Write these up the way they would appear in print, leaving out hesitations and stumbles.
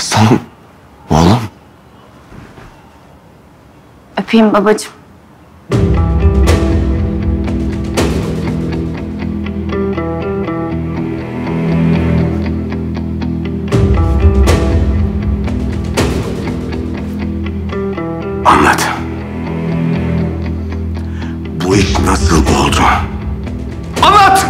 Aslanım, oğlum. Öpeyim babacığım. Anlat. Bu iş nasıl oldu? Anlat!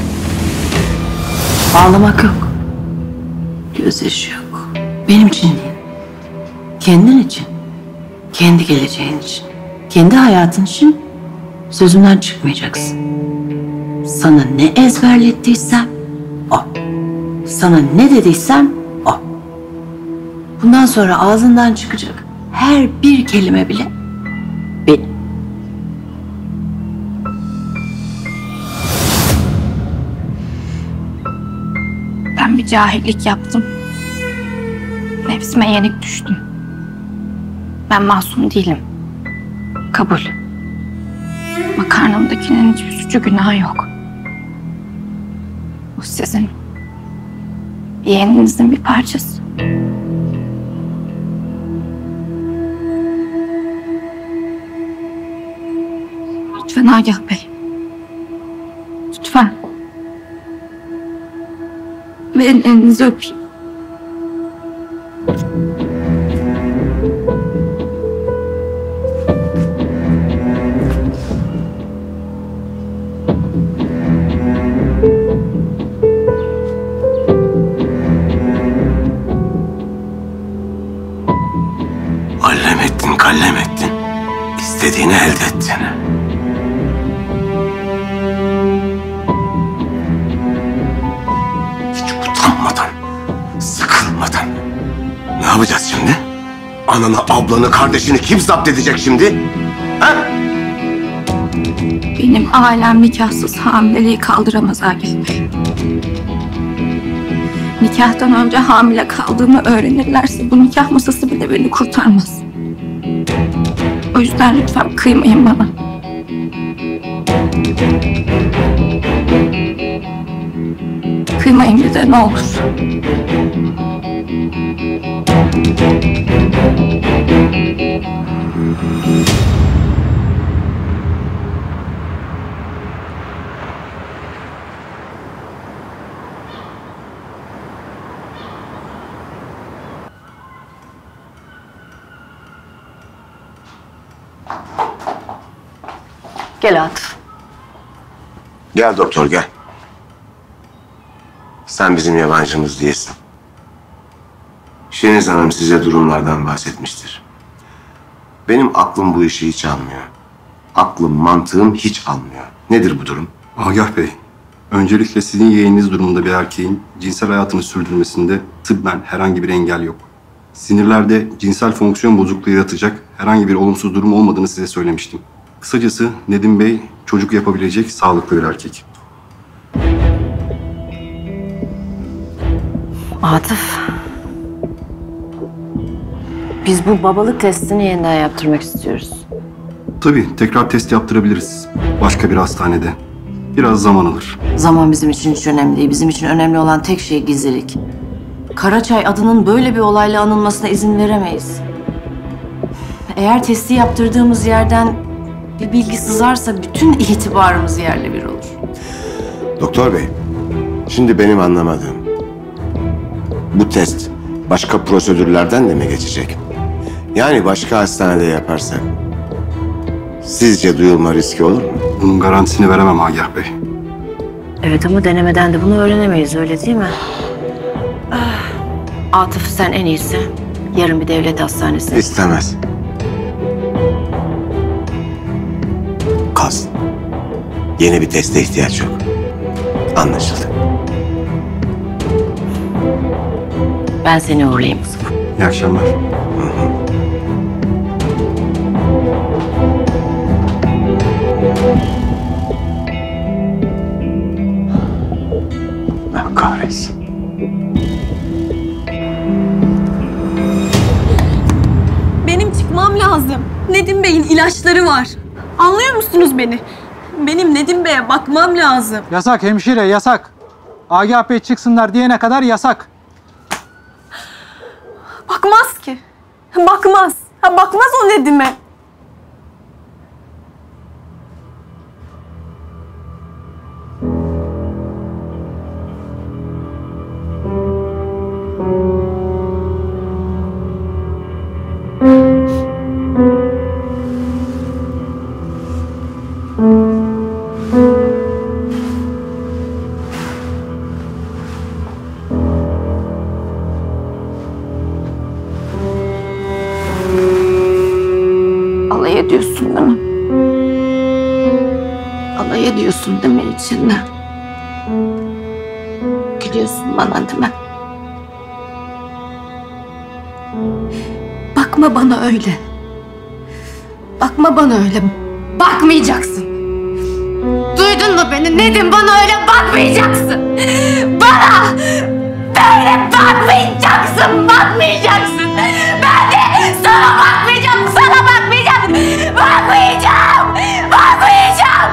Ağlamak yok. Gözyaşı yok. Benim için değil. Kendin için. Kendi geleceğin için. Kendi hayatın için sözümden çıkmayacaksın. Sana ne ezberlettiysem o. Sana ne dediysem o. Bundan sonra ağzından çıkacak her bir kelime bile benim. Ben bir cahillik yaptım. Nefsime yenik düştüm. Ben masum değilim. Kabul. Ama karnımdakinin hiçbir suçu günahı yok. Bu sizin yeğeninizin bir parçası. Lütfen Agah Bey. Lütfen. Verin elinizi öpeyim. Allem ettin, kallem ettin. İstediğini elde ettin. Hiç utanmadan, sıkılmadan. Ne yapacağız şimdi? Ananı, ablanı, kardeşini kim zapt edecek şimdi? Ha? Benim ailem nikahsız hamileliği kaldıramaz Agah Bey. Nikahtan önce hamile kaldığımı öğrenirlerse bu nikah masası bile beni kurtarmaz. O yüzden lütfen kıymayın bana. Kıymayın bir de ne olur. Gel Atıf. Gel doktor, gel. Sen bizim yabancımız değilsin. Şeniz Hanım size durumlardan bahsetmiştir. Benim aklım bu işi hiç almıyor. Aklım, mantığım hiç almıyor. Nedir bu durum? Agah Bey, öncelikle sizin yeğeniniz durumunda bir erkeğin cinsel hayatını sürdürmesinde tıbben herhangi bir engel yok. Sinirlerde cinsel fonksiyon bozukluğu yaratacak herhangi bir olumsuz durum olmadığını size söylemiştim. Kısacası Nedim Bey çocuk yapabilecek sağlıklı bir erkek. Atıf. Biz bu babalık testini yeniden yaptırmak istiyoruz. Tabii tekrar test yaptırabiliriz. Başka bir hastanede. Biraz zaman alır. Zaman bizim için hiç önemli değil. Bizim için önemli olan tek şey gizlilik. Karaçay adının böyle bir olayla anılmasına izin veremeyiz. Eğer testi yaptırdığımız yerden bir bilgi sızarsa bütün itibarımız yerle bir olur. Doktor bey, şimdi benim anlamadığım, bu test başka prosedürlerden de mi geçecek? Yani başka hastanede yaparsak sizce duyulma riski olur mu? Bunun garantisini veremem Agah Bey. Evet ama denemeden de bunu öğrenemeyiz, öyle değil mi? Atıf, sen en iyisi yarın bir devlet hastanesine. İstemez. Kalsın. Yeni bir teste ihtiyaç yok. Anlaşıldı. Ben seni uğurlayayım kızım. İyi akşamlar. Allah kahretsin. Benim çıkmam lazım. Nedim Bey'in ilaçları var. Anlıyor musunuz beni? Benim Nedim Bey'e bakmam lazım. Yasak hemşire, yasak. Agah Bey çıksınlar diyene kadar yasak. Bakmaz ki. Bakmaz. Bakmaz o Nedim'e. Alay ediyorsun değil mi? Alay ediyorsun değil mi içinde? Gülüyorsun bana değil mi? Bakma bana öyle. Bakma bana öyle. Bakmayacaksın. Duydun mu beni? Nedim, bana öyle bakmayacaksın. Bana böyle bakmayacaksın. Bakmayacaksın. Ben de sana bakmayacağım. Sana bakmayacağım. Bakmayacağım. Bakmayacağım.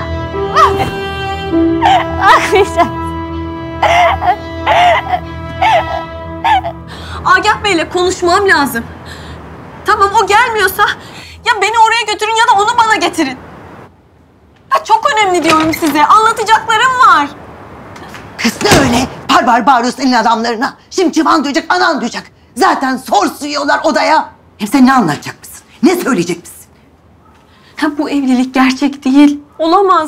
Bakmayacağım. Agah Bey'le konuşmam lazım. Tamam, o gelmiyorsa ya beni oraya götürün ya da onu bana getirin. Ya çok önemli diyorum size. Anlatacaklarım var. Kız ne öyle? Barbar bağırıyorsun senin adamlarına. Şimdi civan duyacak, anan duyacak. Zaten sor suyuyorlar odaya. Hem sen ne anlatacak mısın? Ne söyleyecek misin? Ha, bu evlilik gerçek değil. Olamaz.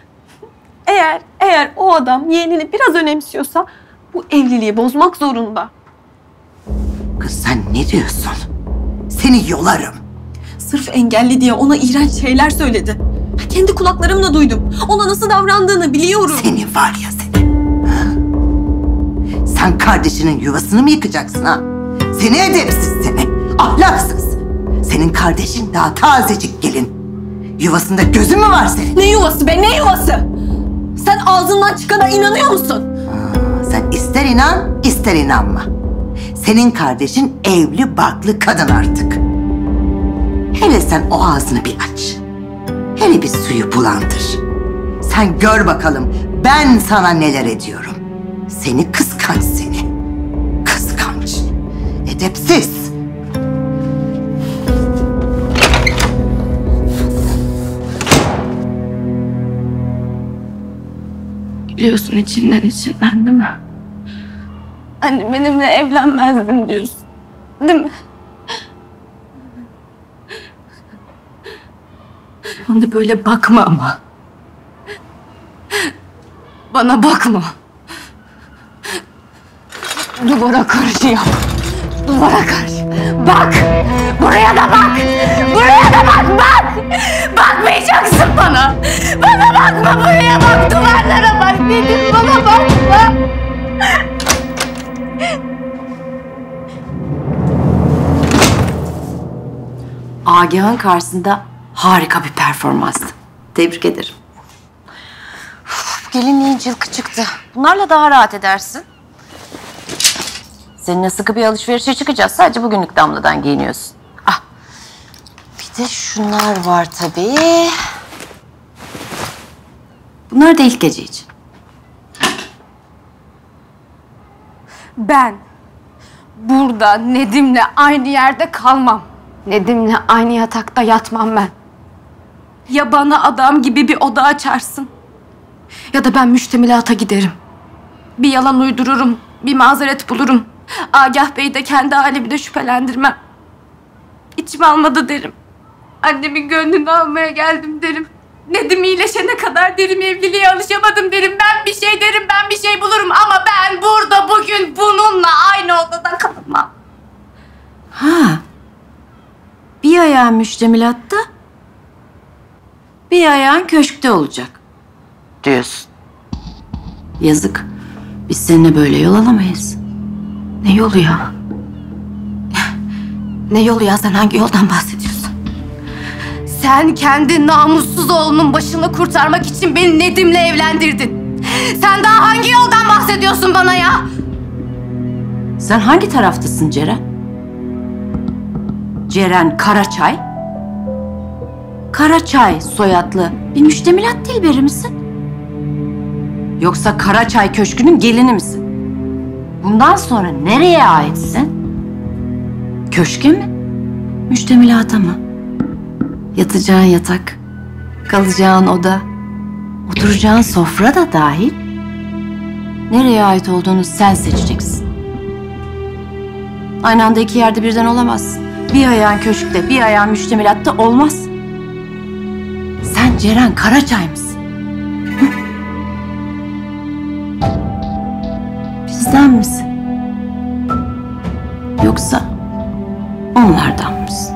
Eğer o adam yeğenini biraz önemsiyorsa bu evliliği bozmak zorunda. Kız sen ne diyorsun? Seni yolarım. Sırf engelli diye ona iğrenç şeyler söyledi. Kendi kulaklarımla duydum. Ona nasıl davrandığını biliyorum. Seni var ya seni. Ha? Sen kardeşinin yuvasını mı yıkacaksın ha? Seni edepsiz seni. Ahlaksız. Senin kardeşin daha tazecik gelin. Yuvasında gözün mü var senin? Ne yuvası be, ne yuvası? Sen ağzından çıkana inanıyor musun? Sen ister inan, ister inanma. Senin kardeşin evli barklı kadın artık. Hele sen o ağzını bir aç. Hele bir suyu bulandır. Sen gör bakalım ben sana neler ediyorum. Seni kıskanç seni. Kıskanç. Edepsiz. Gülüyorsun içinden değil mi? Anne benimle evlenmezdin diyorsun. Değil mi? Bana böyle bakma ama. Bana bakma. Duvara karşı yap. Duvara karşı. Bak! Buraya da bak! Buraya da bak! Bak! Bakmayacaksın bana! Bana bakma! Buraya bak! Duvarlara bak! Dedim bana bakma! Agah'ın karşısında harika bir performanstı. Tebrik ederim. Uf, gelinliğin cılkı çıktı. Bunlarla daha rahat edersin. Seninle sıkı bir alışverişe çıkacağız. Sadece bugünlük Damla'dan giyiniyorsun. Ah. Bir de şunlar var tabii. Bunlar da ilk gece için. Ben burada Nedim'le aynı yerde kalmam. Nedim'le aynı yatakta yatmam ben. Ya bana adam gibi bir oda açarsın ya da ben müştemilata giderim. Bir yalan uydururum, bir mazeret bulurum. Agah Bey'i de kendi halimde şüphelendirmem. İçim almadı derim. Annemin gönlünü almaya geldim derim. Nedim iyileşene kadar derim, evliliğe alışamadım derim. Ben bir şey derim, ben bir şey bulurum ama ben burada bugün bununla aynı odada kalamam. Ha. Bir ayağın müştemilatta, bir ayağın köşkte olacak diyorsun. Yazık. Biz seninle böyle yol alamayız. Ne yolu ya? Ne yolu ya? Sen hangi yoldan bahsediyorsun? Sen kendi namussuz oğlunun başını kurtarmak için beni Nedim'le evlendirdin. Sen daha hangi yoldan bahsediyorsun bana ya? Sen hangi taraftasın Ceren? Ceren Karaçay. Karaçay soyadlı bir müştemilat dilberi misin? Yoksa Karaçay Köşkü'nün gelini misin? Bundan sonra nereye aitsin? Köşke mi? Müştemilata mı? Yatacağın yatak, kalacağın oda, oturacağın sofra da dahil. Nereye ait olduğunu sen seçeceksin. Aynı anda iki yerde birden olamazsın. Bir ayağın köşkte, bir ayağın müştemilatta olmaz. Sen Ceren Karaçay mısın? Hı? Bizden misin? Yoksa onlardan mısın?